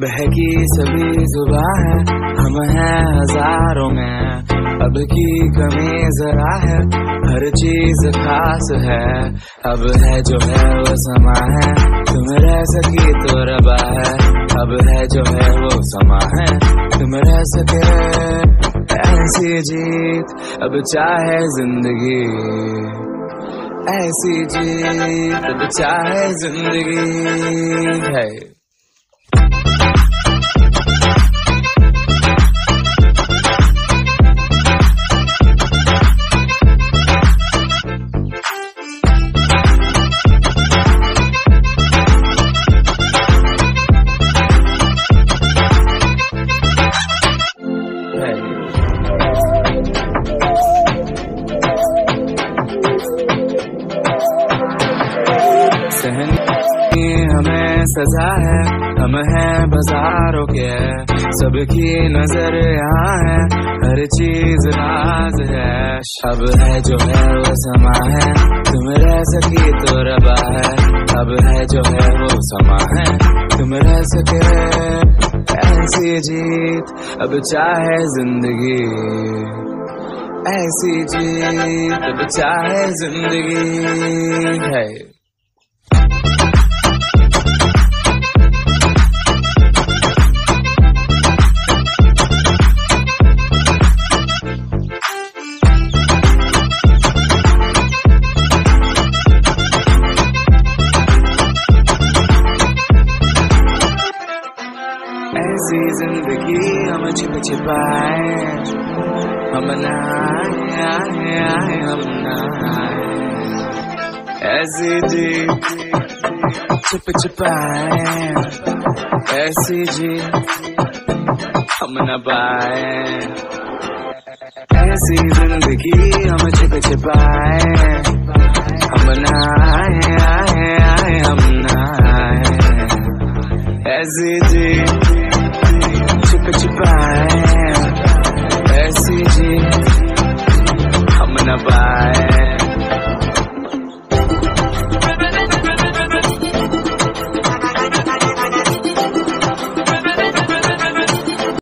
बहकी सभी जुबां है, हम हैं हजारों में, अब की कमी जरा है, हर चीज खास है। अब है जो है वो समा है, तुम रह सकी तो रबा है। अब है जो है वो समा है, तुम रह सके ऐसी जीत, अब चाहे जिंदगी ऐसी जीत, अब चाहे जिंदगी है। सहनी हमें सजा है, हम हैं बाजारों के, सबकी नजर यहाँ है, हर चीज राज है। अब है जो है वो समा है, तुम रह सकी तो रबा है। अब है जो है वो समा है, तुम रह सके ऐसी जीत, अब चाहे जिंदगी ऐसी जीत, अब चाहे जिंदगी है। ऐसी जिंदगी हम छिप छिपाए, हम नहाए हम नहाए, ऐसी जी छिप छिपाए, ऐसी जी हम न पाए। ऐसी जिंदगी हम छिप छिपाए, हम नहाए हम नहाए, ऐसी जी छिप छिपाए, ऐसी जी हम न पाए।